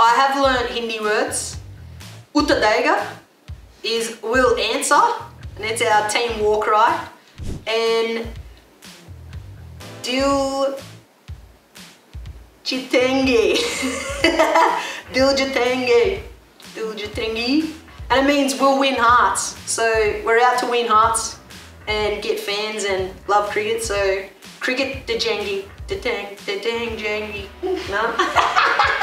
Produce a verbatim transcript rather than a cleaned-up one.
I have learned Hindi words. Uttar is will answer, and it's our team war cry. And Dil Jitenge. Dil Jitenge. Dil Jitenge. And it means we'll win hearts. So we're out to win hearts and get fans and love cricket. So cricket de jangi. De tang, de dang jangi. No?